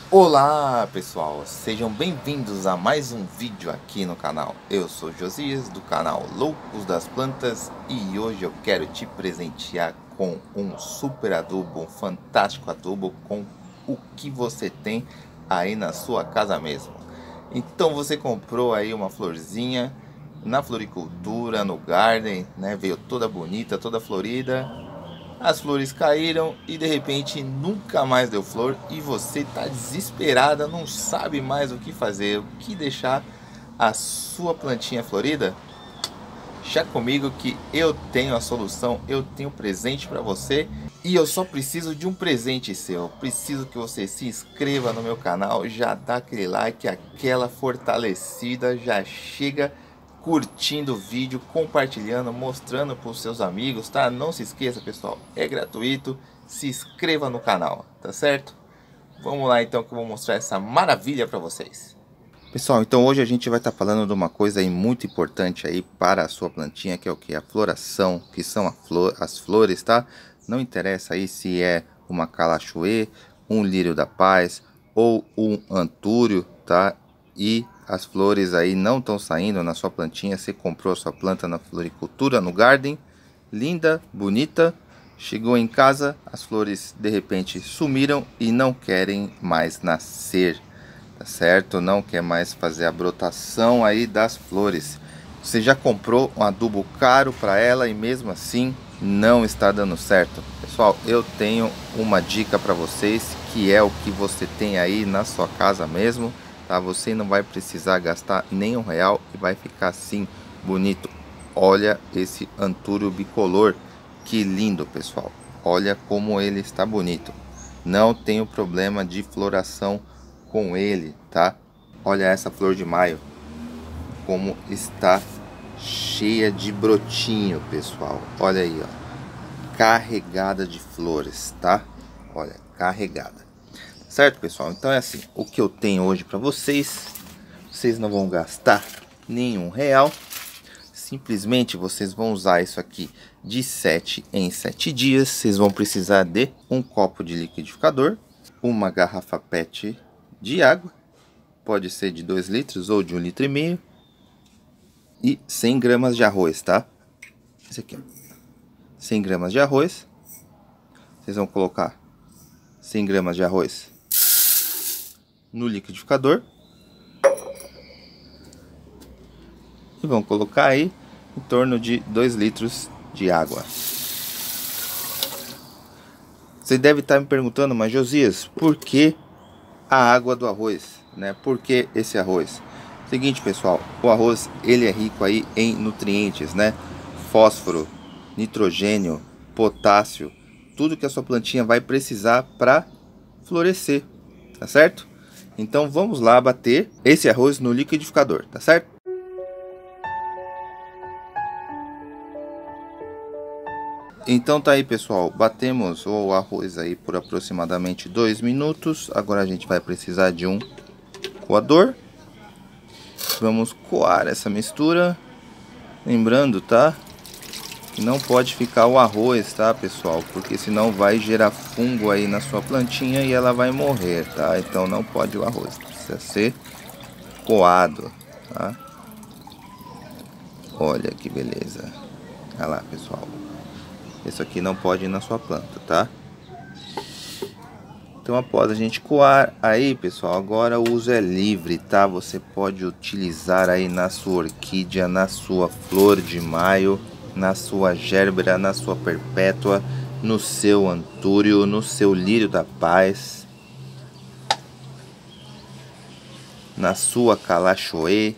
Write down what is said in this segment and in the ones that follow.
Olá pessoal, sejam bem-vindos a mais um vídeo aqui no canal. Eu sou Josias do canal Loucos das Plantas e hoje eu quero te presentear com um super adubo, um fantástico adubo com o que você tem aí na sua casa mesmo. Então você comprou aí uma florzinha na floricultura, no garden, né? Veio toda bonita, toda florida. As flores caíram e de repente nunca mais deu flor e você está desesperada, não sabe mais o que fazer, o que deixar a sua plantinha florida? Chá comigo que eu tenho a solução, eu tenho presente para você e eu só preciso de um presente seu. Preciso que você se inscreva no meu canal, já dá aquele like, aquela fortalecida, já chega curtindo o vídeo, compartilhando, mostrando para os seus amigos, tá? Não se esqueça, pessoal, é gratuito, se inscreva no canal, tá certo? Vamos lá então que eu vou mostrar essa maravilha para vocês. Pessoal, então hoje a gente vai estar falando de uma coisa aí muito importante aí para a sua plantinha, que é o que? A floração, que são as flores, tá? Não interessa aí se é uma calachoe, um lírio da paz ou um antúrio, tá? E as flores aí não estão saindo na sua plantinha, você comprou a sua planta na floricultura, no garden, linda, bonita, chegou em casa, as flores de repente sumiram e não querem mais nascer. Tá certo? Não quer mais fazer a brotação aí das flores. Você já comprou um adubo caro para ela e mesmo assim não está dando certo. Pessoal, eu tenho uma dica para vocês que é o que você tem aí na sua casa mesmo, tá? Você não vai precisar gastar nenhum real e vai ficar assim bonito. Olha esse antúrio bicolor, que lindo, pessoal. Olha como ele está bonito. Não tenho problema de floração com ele, tá? Olha essa flor de maio, como está cheia de brotinho, pessoal. Olha aí, ó, carregada de flores, tá? Olha, carregada. Certo, pessoal? Então é assim, o que eu tenho hoje para vocês, vocês não vão gastar nenhum real. Simplesmente vocês vão usar isso aqui de 7 em 7 dias. Vocês vão precisar de um copo de liquidificador, uma garrafa PET de água, pode ser de 2 litros ou de 1,5 litro, e 100 gramas de arroz, tá? Esse aqui, ó. 100 gramas de arroz. Vocês vão colocar 100 gramas de arroz no liquidificador e vão colocar aí em torno de 2 litros de água. Você deve estar me perguntando, mas Josias, por que a água do arroz, né? Por que esse arroz? Seguinte, pessoal, o arroz ele é rico aí em nutrientes, né? Fósforo, nitrogênio, potássio, tudo que a sua plantinha vai precisar para florescer, tá certo? Então vamos lá bater esse arroz no liquidificador, tá certo? Então tá aí, pessoal, batemos o arroz aí por aproximadamente 2 minutos. Agora a gente vai precisar de um coador. Vamos coar essa mistura, lembrando, tá, que não pode ficar o arroz, tá, pessoal, porque senão vai gerar fungo aí na sua plantinha e ela vai morrer, tá? Então não pode o arroz, precisa ser coado, tá? Olha que beleza. Olha lá, pessoal, isso aqui não pode ir na sua planta, tá? Então após a gente coar aí, pessoal, agora o uso é livre, tá? Você pode utilizar aí na sua orquídea, na sua flor de maio, na sua gérbera, na sua perpétua, no seu antúrio, no seu lírio da paz, na sua calachoe.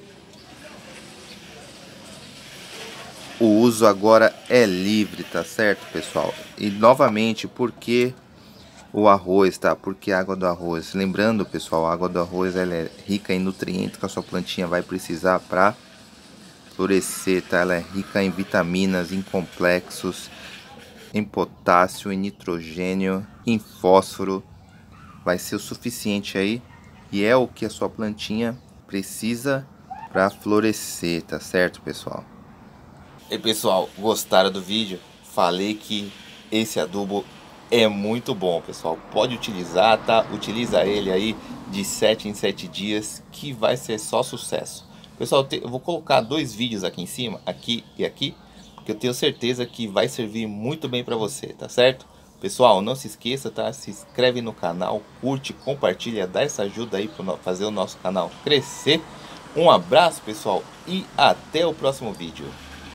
O uso agora é livre, tá certo, pessoal? E novamente, por que o arroz, tá? Porque a água do arroz, lembrando, pessoal, a água do arroz ela é rica em nutrientes que a sua plantinha vai precisar para florescer, tá? Ela é rica em vitaminas, em complexos, em potássio, em nitrogênio, em fósforo. Vai ser o suficiente aí e é o que a sua plantinha precisa para florescer, tá certo, pessoal? E pessoal, gostaram do vídeo? Falei que esse adubo é muito bom, pessoal. Pode utilizar, tá? Utiliza ele aí de 7 em 7 dias, que vai ser só sucesso. Pessoal, eu vou colocar 2 vídeos aqui em cima, aqui e aqui, porque eu tenho certeza que vai servir muito bem para você, tá certo? Pessoal, não se esqueça, tá? Se inscreve no canal, curte, compartilha, dá essa ajuda aí para fazer o nosso canal crescer. Um abraço, pessoal, e até o próximo vídeo.